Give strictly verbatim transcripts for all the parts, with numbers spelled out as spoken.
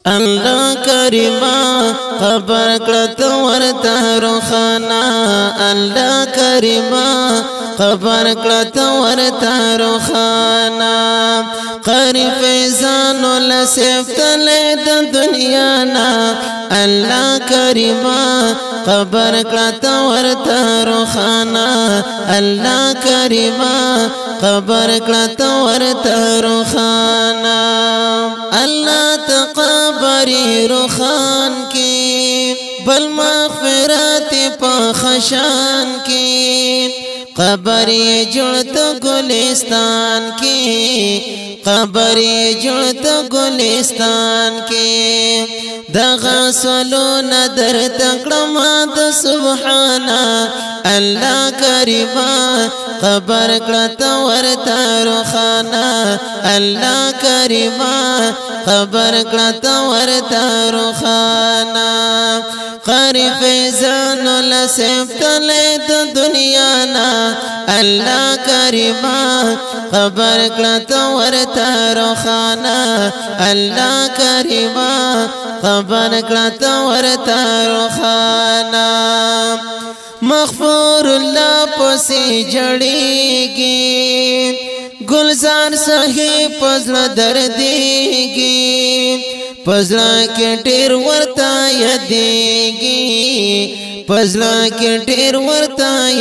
الله کریما خبر کړت ورته روخانا الله کریما خبر کړت ورته روخانا قاری فیضان لسفت لید دنیا نا الله کریما خبر کړت ورته روخانا الله کریما خبر کړت ورته روخانا الله تقبری روخان کی بل مغفرت په خشان کی قبر جڑت گلستان کی قبر جڑت گلستان کی دغا سلون در تکرمات سبحانا اللہ کریما خبر کړت ورته روخانا الله کریما خبر کړت ورته روخانا قاری فیضان لسفت لید دنیا نا الله کریما خبر کړت ورته روخانا الله کریما خبر کړت ورته روخانا مغفور الله پسې جړېږي گلزار صاحب پزړه دردېږي پزړه کې ډېر ورته یادېږي پزړه کې ډېر ورته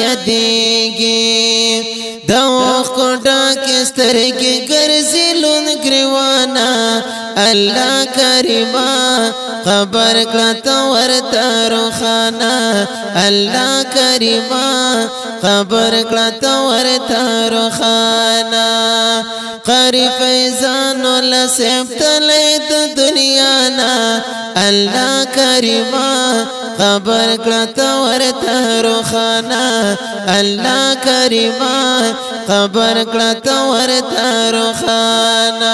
یادېږي د اوښکو ډکې سترګې ګرځي لوند ګریوانه الله کریما خبر کړت ورته روخانا الله کریما خبر کړت ورته روخانا قاری فیضان لسفت لید دنیا نا الله کریما خبر کړت ورته روخانا الله کریما خبر کړت ورته روخانا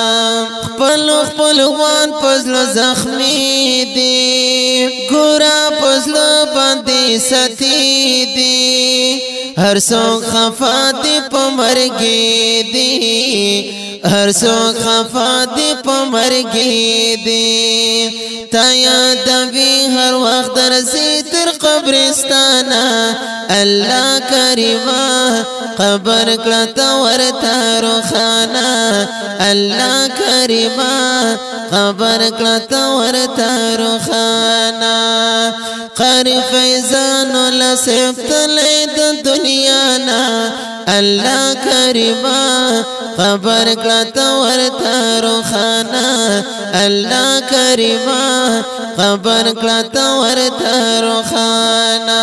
خپل خپلوان پزړه زخمی دي ګورا پزړه باندې ستی دي هر څوک خفا دي په مرګي دي هر څوک خفا دي په مرګي دي تا یادوي هر وخت درځي تر قبرستانه الله کریما خبر کړت ورته روخانا الله کریما خبر کړت ورته روخانا قاری فیضان لسفت لید دنیا نا الله کریما خبر کړت ورته روخانا الله کریما خبر کړت ورته روخانا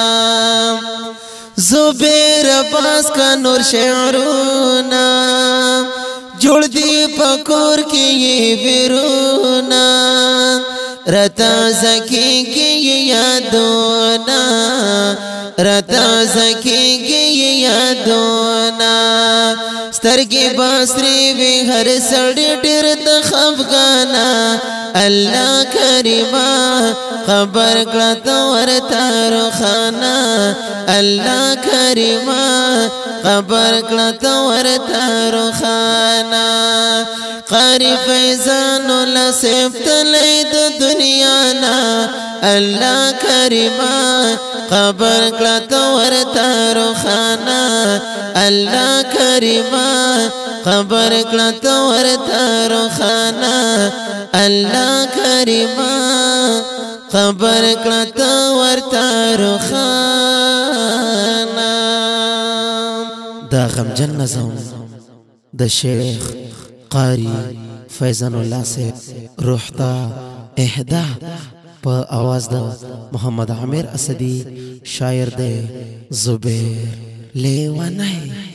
زبیر عباس کا نور شعرونا جوړ دی پکور کې ویرونا رتا زکی کې یادونا رتا زکی کې یادونا سترګې باسري وی هر سړی ډېر د خفګانا الله کریما خبر کړت ورته روخانا الله کریما خبر کړت ورته روخانا قاری فیضان لسفت لید دنیا نا الله کریما خبر کړت ورته روخانا الله کریما خبر کړت ورته روخانا الله کریما خبر کړت ورته روخانا دا غمجن نظم د شیخ قاری فیضان الله سے روح تا اهدا په आवाज د محمد عامر اسدی شاعر د زبیر لیوانه